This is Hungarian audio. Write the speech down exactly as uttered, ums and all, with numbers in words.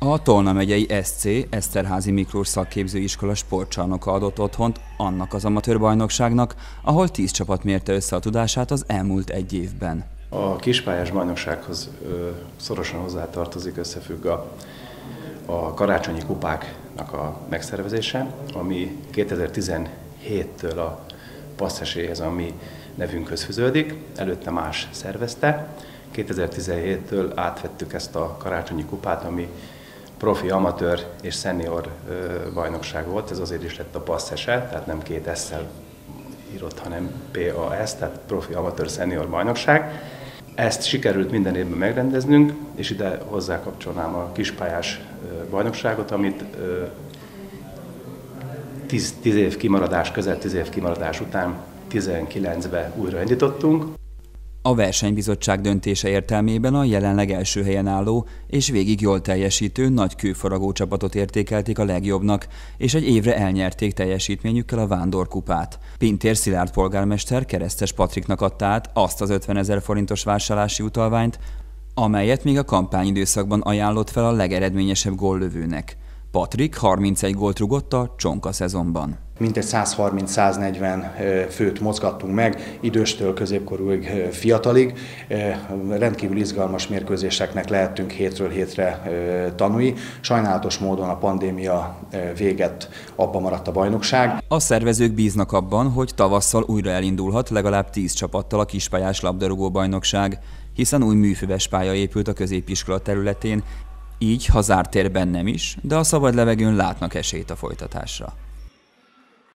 A Tolna megyei es cé Eszterházy Miklós Szakképzőiskola sportcsarnoka adott otthont annak az amatőr bajnokságnak, ahol tíz csapat mérte össze a tudását az elmúlt egy évben. A kispályás bajnoksághoz ö, szorosan hozzátartozik, összefügg a, a karácsonyi kupáknak a megszervezése, ami kétezer-tizenhéttől a passzeséhez, a mi nevünkhöz fűződik, előtte más szervezte. kétezer-tizenhéttől átvettük ezt a karácsonyi kupát, ami profi, amatőr és szenior bajnokság volt, ez azért is lett a passzese, tehát nem két S-szel írott, hanem pé á es, tehát profi, amatőr, szenior bajnokság. Ezt sikerült minden évben megrendeznünk, és ide hozzákapcsolnám a kispályás bajnokságot, amit tíz, tíz év kimaradás, közel tíz év kimaradás után tizenkilencben újraindítottunk. A versenybizottság döntése értelmében a jelenleg első helyen álló és végig jól teljesítő nagy kőfaragó csapatot értékelték a legjobbnak, és egy évre elnyerték teljesítményükkel a Vándorkupát. Pintér Szilárd polgármester Keresztes Patriknak adta át azt az ötvenezer forintos vásárlási utalványt, amelyet még a kampányidőszakban ajánlott fel a legeredményesebb góllövőnek. Patrik harmincegy gólt rugott a csonka szezonban. Mintegy száz harminc száz negyven főt mozgattunk meg, időstől középkorúig, fiatalig. Rendkívül izgalmas mérkőzéseknek lehettünk hétről hétre tanúi. Sajnálatos módon a pandémia véget, abba maradt a bajnokság. A szervezők bíznak abban, hogy tavasszal újra elindulhat legalább tíz csapattal a kispályás labdarúgó bajnokság, hiszen új műfüves pálya épült a középiskola területén, így ha zárt térben nem is, de a szabad levegőn látnak esélyt a folytatásra.